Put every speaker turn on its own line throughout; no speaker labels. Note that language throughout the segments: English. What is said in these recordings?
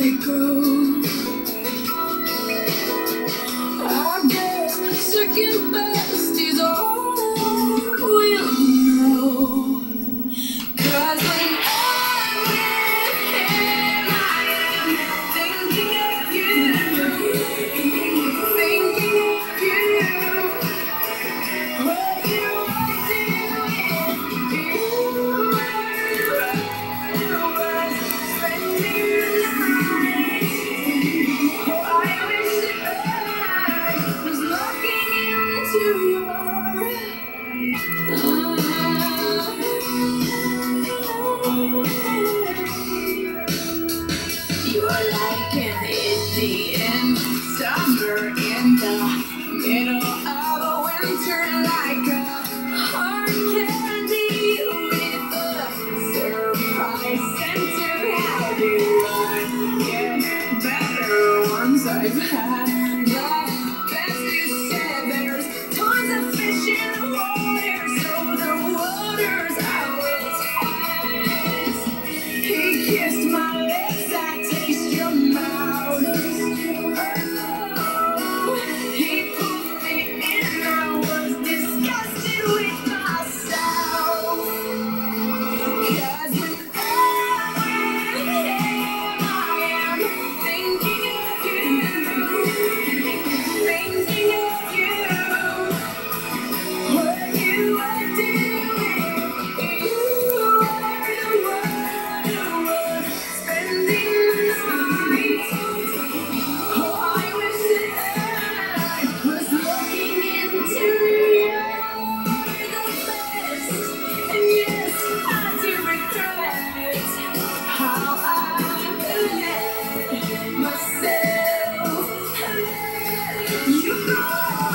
it go. I guess second best is all we'll know. 'Cause when I'm with him, I am thinking of you, thinking of you. What you are doing, you were spending the night. Oh, I wish that I was looking into your You're like an Indian summer in the middle of a winter, like a hard candy with a surprise center. How do I get better once I've had the best? You said there's tons of fish in the water, so the waters I will test. He kissed my lips, I taste your mouth. Oh, he pulled me in, I was disgusted with myself. 'Cause when I'm with him, I am thinking of you, thinking of you. What you were doing, you were the one spending the night. Oh, I wish that I was looking into you're the best. And yes, I do regret how I let myself let you go.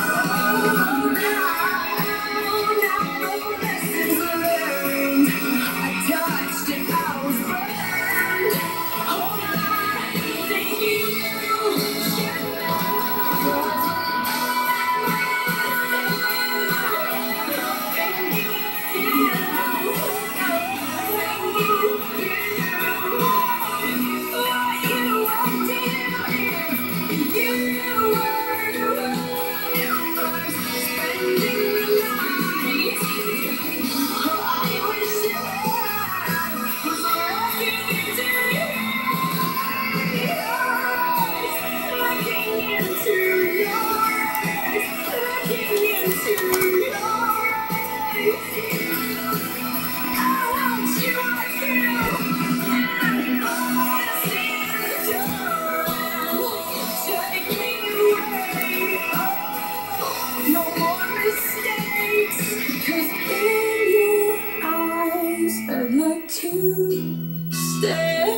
Now the lessons learned, I touched and I was burned. Oh, I think you should I'd like to stay.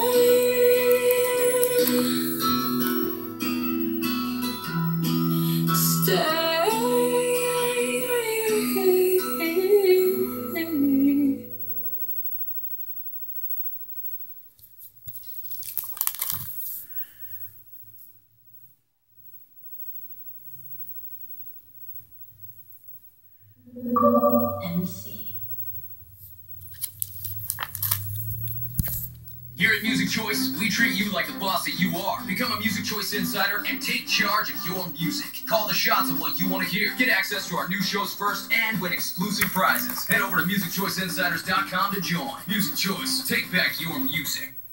MC.
Here at Music Choice, we treat you like the boss that you are. Become a Music Choice Insider and take charge of your music. Call the shots of what you want to hear. Get access to our new shows first and win exclusive prizes. Head over to musicchoiceinsiders.com to join. Music Choice, take back your music.